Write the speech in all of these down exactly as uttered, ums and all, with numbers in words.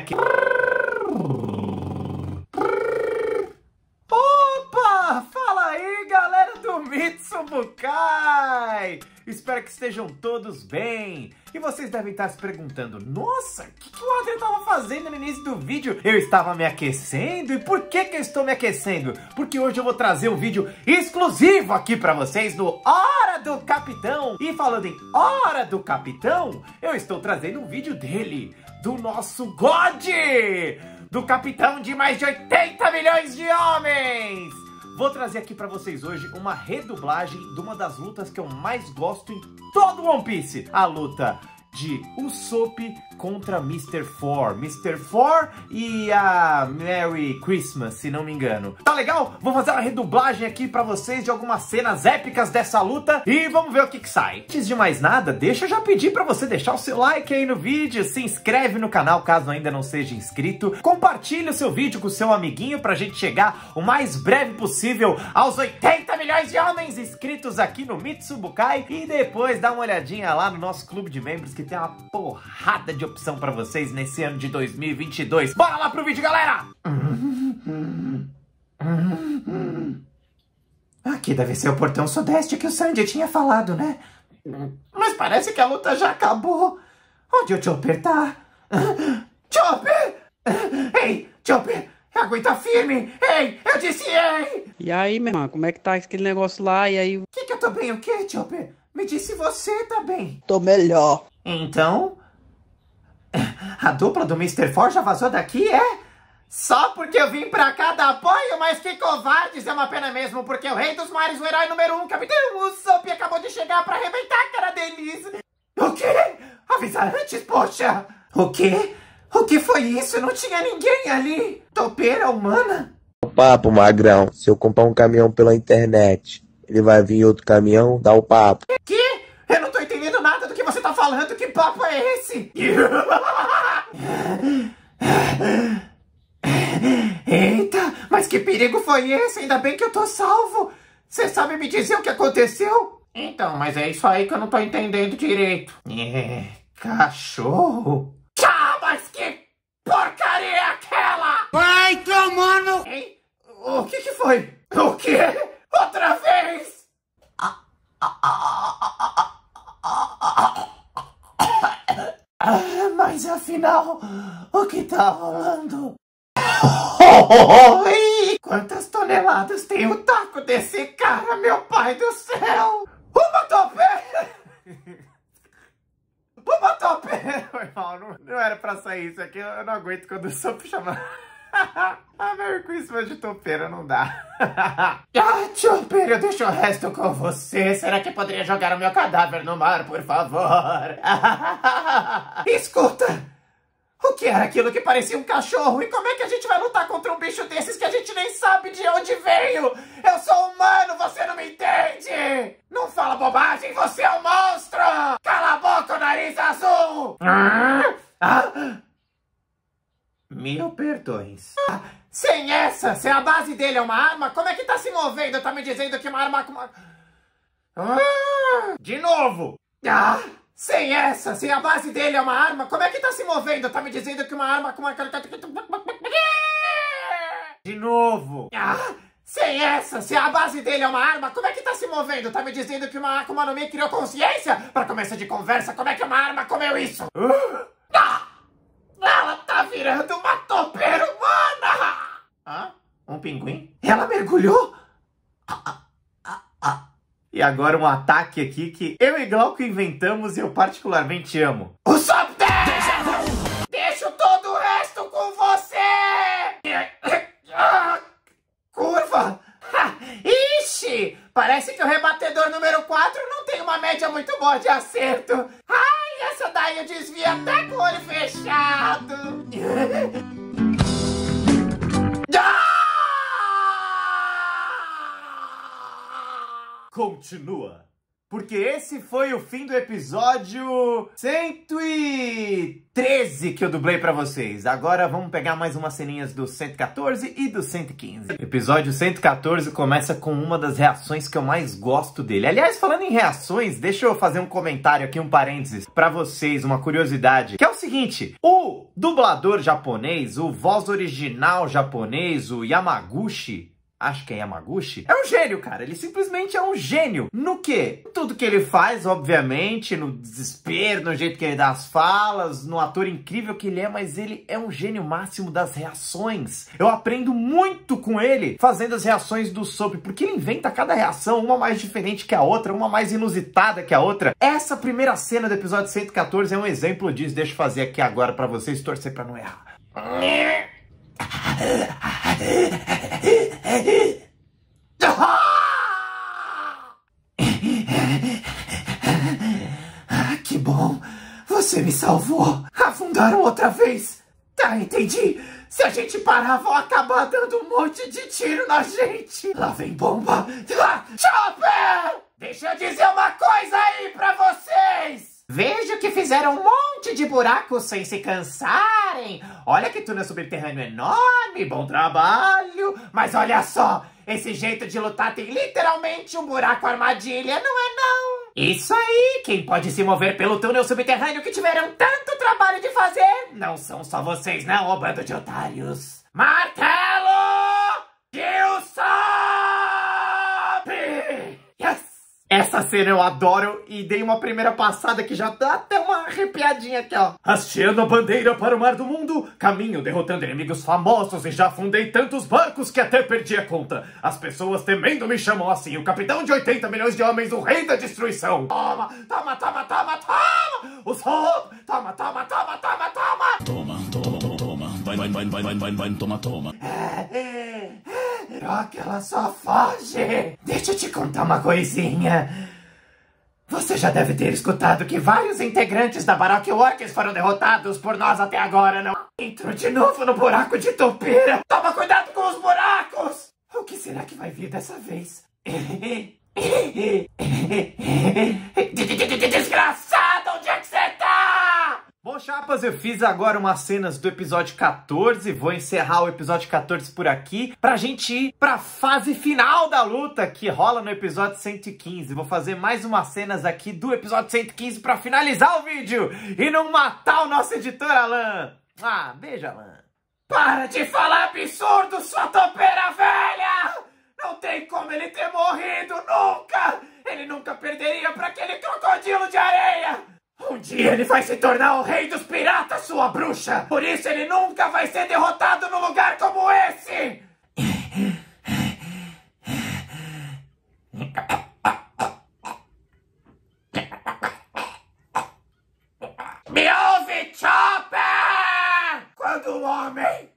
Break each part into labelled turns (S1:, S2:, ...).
S1: que... Opa! Fala aí, galera do Mitsubukai! Espero que estejam todos bem. E vocês devem estar se perguntando, nossa, o que, que o Adrian estava fazendo no início do vídeo? Eu estava me aquecendo? E por que que eu estou me aquecendo? Porque hoje eu vou trazer um vídeo exclusivo aqui para vocês no Hora do Capitão. E falando em Hora do Capitão, eu estou trazendo um vídeo dele, do nosso God, do capitão de mais de oitenta milhões de homens. Vou trazer aqui pra vocês hoje uma redublagem de uma das lutas que eu mais gosto em todo One Piece. A luta de Usopp contra mister Four. mister Four e a Merry Christmas, se não me engano. Tá legal? Vou fazer uma redublagem aqui pra vocês de algumas cenas épicas dessa luta e vamos ver o que que sai. Antes de mais nada, deixa eu já pedir pra você deixar o seu like aí no vídeo, se inscreve no canal caso ainda não seja inscrito, compartilha o seu vídeo com o seu amiguinho pra gente chegar o mais breve possível aos oitenta milhões de homens inscritos aqui no Mitsubukai e depois dá uma olhadinha lá no nosso clube de membros que tem uma porrada de opção pra vocês nesse ano de dois mil e vinte e dois. Bora lá pro vídeo, galera! Aqui deve ser o portão sudeste que o Sandy tinha falado, né? Mas parece que a luta já acabou. Onde o Chopper tá? Chopper! Ei, Chopper! Aguenta firme! Ei, eu disse ei!
S2: E aí, meu irmão, como é que tá aquele negócio lá? E aí?
S1: Que que eu tô bem o quê, Chopper? Me disse você tá bem.
S2: Tô melhor.
S1: Então, a dupla do mister Four já vazou daqui, é? Só porque eu vim pra cá dar apoio, mas que covardes, é uma pena mesmo, porque o rei dos mares, o herói número um, Capitão Usopp, acabou de chegar pra arrebentar a cara deles. O quê? Avisa antes, poxa! O quê? O que foi isso? Não tinha ninguém ali. Topeira humana?
S3: O papo, magrão. Se eu comprar um caminhão pela internet, ele vai vir outro caminhão, dá o papo.
S1: Que? Eu não tô entendendo nada do que você tá falando. Que papo é esse? Eita, mas que perigo foi esse? Ainda bem que eu tô salvo. Você sabe me dizer o que aconteceu? Então, mas é isso aí que eu não tô entendendo direito. É, cachorro? Ah, mas que porcaria é aquela?
S2: Vai tomando!
S1: Ei, o que que foi? O quê? Outra vez? Ah, mas afinal, o que tá rolando? Oi, quantas toneladas tem o taco desse cara, meu pai do céu? Uma topeira! Uma topeira! Não, não era pra sair isso aqui, eu não aguento quando o Usopp chama... A Merry Christmas de topeira não dá. Ah, Chopper, eu deixo o resto com você. Será que poderia jogar o meu cadáver no mar, por favor? Escuta! O que era aquilo que parecia um cachorro? E como é que a gente vai lutar contra um bicho desses que a gente nem sabe de onde veio? Eu sou humano, você não me entende! Não fala bobagem, você é um monstro! Cala a boca, nariz azul! Ah! Ah! Mil perdões. Ah, sem essa, se a base dele é uma arma, como é que tá se movendo? Tá me dizendo que uma arma com uma... Ah, de novo! Ah, sem essa, se a base dele é uma arma, como é que tá se movendo? Tá me dizendo que uma arma com uma... De novo! Ah, sem essa, se a base dele é uma arma, como é que tá se movendo? Tá me dizendo que uma Akuma no Mi criou consciência? Pra começo de conversa, como é que uma arma comeu isso? Ah! Ela tá virando uma topeira humana! Hã? Um pinguim? Ela mergulhou? Ah, ah, ah, ah. E agora um ataque aqui que eu e Glauco inventamos e eu particularmente amo. Usopp! Deixo todo o resto com você! Curva! Ixi! Parece que o rebatedor número quatro não tem uma média muito boa de acerto. Ai, essa daí eu desvio até com o olho fechado. Continua. Porque esse foi o fim do episódio cento e treze que eu dublei pra vocês. Agora vamos pegar mais umas ceninhas do cento e quatorze e do cento e quinze. Episódio cento e quatorze começa com uma das reações que eu mais gosto dele. Aliás, falando em reações, deixa eu fazer um comentário aqui, um parênteses, pra vocês, uma curiosidade, que é o seguinte: o dublador japonês, o voz original japonês, o Yamaguchi, acho que é Yamaguchi, é um gênio, cara. Ele simplesmente é um gênio. No quê? Tudo que ele faz, obviamente, no desespero, no jeito que ele dá as falas, no ator incrível que ele é, mas ele é um gênio máximo das reações. Eu aprendo muito com ele fazendo as reações do Soap, porque ele inventa cada reação, uma mais diferente que a outra, uma mais inusitada que a outra. Essa primeira cena do episódio cento e quatorze é um exemplo disso. Deixa eu fazer aqui agora pra vocês, torcer pra não errar. Ah, que bom! Você me salvou! Afundaram outra vez! Tá, entendi! Se a gente parar, vão acabar dando um monte de tiro na gente! Lá vem bomba! Ah, Chopper! Deixa eu dizer uma coisa aí pra vocês! Vejo que fizeram um monte de buracos sem se cansarem. Olha que túnel subterrâneo enorme, bom trabalho. Mas olha só, esse jeito de lutar tem literalmente um buraco armadilha, não é não? Isso aí, quem pode se mover pelo túnel subterrâneo que tiveram tanto trabalho de fazer? Não são só vocês não, ô bando de otários. Martelo! Gilson! Yes! Essa cena eu adoro e dei uma primeira passada que já dá até uma arrepiadinha aqui, ó. Hasteando a bandeira para o mar do mundo, caminho derrotando inimigos famosos e já afundei tantos barcos que até perdi a conta. As pessoas temendo me chamam assim, o capitão de oitenta milhões de homens, o rei da destruição. Toma, toma, toma, toma, toma! O sol! Toma, toma, toma, toma, toma!
S4: Toma, toma, toma, toma. Vai, vai, vai, vai, vai, vai, vai, toma, toma.
S1: É, é, Rock, ela só foge. Deixa eu te contar uma coisinha. Você já deve ter escutado que vários integrantes da Baroque Works foram derrotados por nós até agora, não? Entrou de novo no buraco de Tupira. Toma cuidado com os buracos. O que será que vai vir dessa vez? Desgraçado, onde é que você tá? Bom, chapas, eu fiz agora umas cenas do episódio quatorze, vou encerrar o episódio quatorze por aqui, pra gente ir pra fase final da luta que rola no episódio cento e quinze. Vou fazer mais umas cenas aqui do episódio cento e quinze pra finalizar o vídeo e não matar o nosso editor Alan. Ah, beijo, Alan. Para de falar absurdo, sua topeira velha! Não tem como ele ter morrido, nunca! Ele nunca perderia pra aquele crocodilo de areia! Um dia ele vai se tornar o rei dos piratas, sua bruxa! Por isso ele nunca vai ser derrotado num lugar como esse! Me ouve, Chopper! Quando um homem...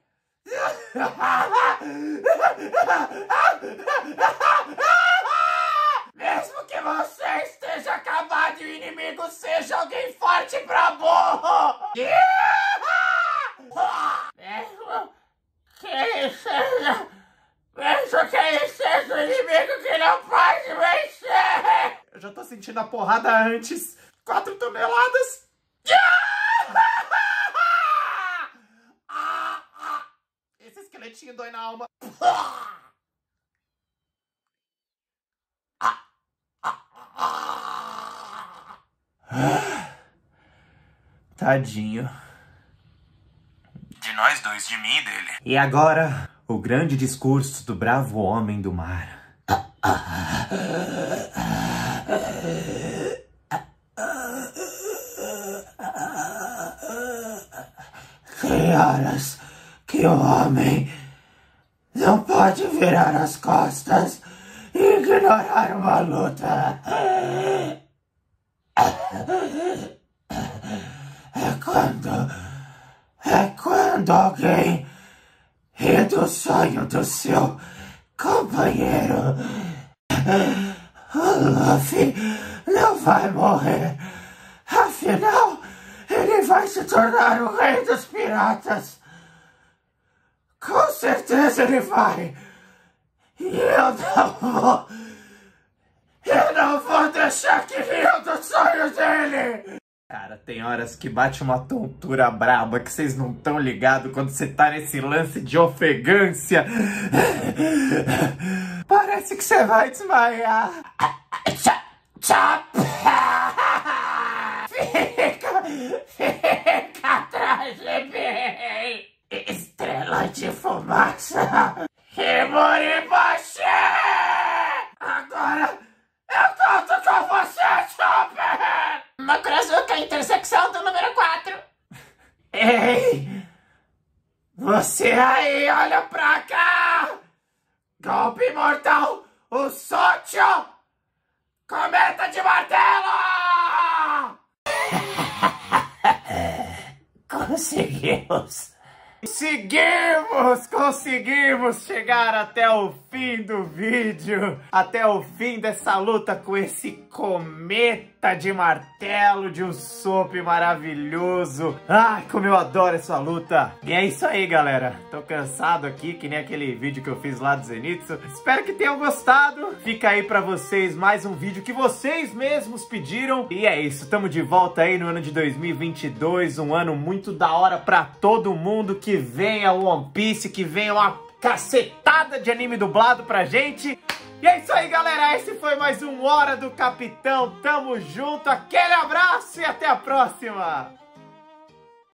S1: Mesmo que você esteja acabado e o inimigo seja alguém forte pra burro! Mesmo que ele seja... Mesmo que ele seja um inimigo que não pode vencer! Eu já tô sentindo a porrada antes. Quatro toneladas. Esse esqueletinho dói na alma. Tadinho.
S5: De nós dois, de mim e dele.
S1: E agora, o grande discurso do bravo homem do mar. Que horas que o homem não pode virar as costas e ignorar uma luta. É quando... É quando alguém ri do sonho do seu companheiro. O Luffy não vai morrer. Afinal, ele vai se tornar o rei dos piratas. Com certeza ele vai. E eu não vou... Eu não vou deixar que riam do sonho dele! Cara, tem horas que bate uma tontura braba que vocês não estão ligados quando você tá nesse lance de ofegância. Parece que você vai desmaiar. Fica, fica atrás de mim. Estrela de fumaça. E Moribashi! Agora eu conto com você, Chopper! Makurazuka, intersecção do número quatro. Ei! Você aí, olha pra cá! Golpe mortal, o Sócio! Cometa de martelo! Conseguimos! Conseguimos! Conseguimos chegar até o fim do vídeo! Até o fim dessa luta com esse cometa de martelo de um Usopp maravilhoso! Ai, como eu adoro essa luta! E é isso aí, galera! Tô cansado aqui, que nem aquele vídeo que eu fiz lá do Zenitsu. Espero que tenham gostado! Fica aí pra vocês mais um vídeo que vocês mesmos pediram. E é isso, tamo de volta aí no ano de dois mil e vinte e dois, um ano muito da hora pra todo mundo. Que venha o One Piece, que venha uma cacetada de anime dublado pra gente. E é isso aí, galera, esse foi mais um Hora do Capitão. Tamo junto, aquele abraço e até a próxima!